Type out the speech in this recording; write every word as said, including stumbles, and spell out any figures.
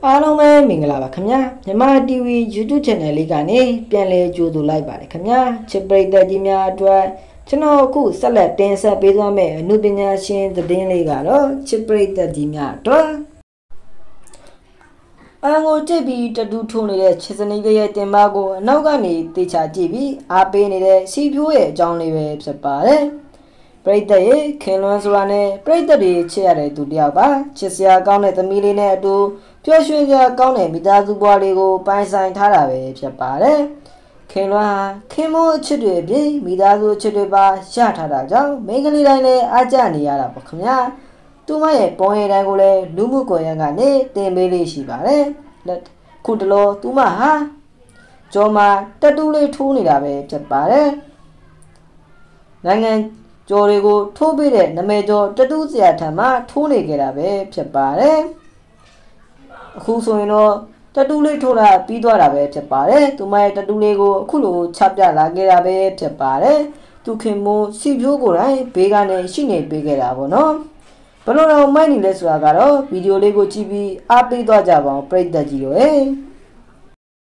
အားလုံးပဲမင်္ဂလာပါခင်ဗျာမြန်မာ တီ ဗီ YouTube channel လေးကနေပြန်လည်ကြိုဆိုလိုက်ပါတယ်ခင်ဗျာချစ်ပရိသတ်ကြီးများအတွက်ကျွန်တော်အခုဆက်လက်တင်ဆက်ပေးသွားမယ့်အနုပညာရှင်သတင်းလေးကတော့ချစ်ပရိသတ်ကြီးများအတွက်အငိုကြည့်ပြီးတတူးထုံနေတဲ့ချစ်စနီးလေးရဲ့တင်ပါကိုအနောက်ကနေတေချာကြည့်ပြီးအားပေးနေတဲ့စီဖြိုးရဲ့အကြောင်းလေးပဲဖြစ်ပါတယ်ပရိသတ်ရဲ့ခင်လွန်းဆိုတာနဲ့ပရိသတ်တွေချစ်ရတဲ့သူတယောက်ပါချစ်စရာကောင်းတဲ့သမီးလေးနဲ့အတူပျော်ရွှင်စရာကောင်းတဲ့မိသားစုဘဝလေးကိုပိုင်ဆိုင်ထားတာပဲဖြစ်ပါတယ်ခင်လွန်းဟာခင်မိုးအချစ်တွေအပြင်မိသားစုအချစ်တွေပါရထားတာကြောင့်မိန်းကလေးတိုင်းလည်းအားကျနေရတာပေါ့ခင်ဗျာသူမရဲ့ပုံရိပ်တိုင်းကိုလည်းလူမှုကွန်ရက်ကနေတင်ပေးလေးရှိပါတယ်ခုတလောသူမဟာကျော်မှာတက်တူးလေးထိုးနေတာပဲဖြစ်ပါတယ်နိုင်ငံကျော်တွေကိုထိုးပေးတဲ့နာမည်ကျော်တက်တူးဆရာထံမှထိုးနေကြတာပဲဖြစ်ပါတယ်အခုဆိုရင်တော့တတူးလေးထိုးတာပြီးသွားတာပဲဖြစ်ပါတယ်သူမရဲ့တတူးလေးကိုအခုလိုချပြလာခဲ့တာပဲဖြစ်ပါတယ်သူခင်မိုးစီဖြိုးကိုယ်တိုင်ဘေးကနေရှိနေပေးခဲ့တာပေါ့နော်ဘယ်လိုတော့မိုက်နေလဲဆိုတာကတော့ဗီဒီယိုလေးကိုကြည့်ပြီးအားပေးသွားကြပါအောင်ပရိသတ်ကြီးတို့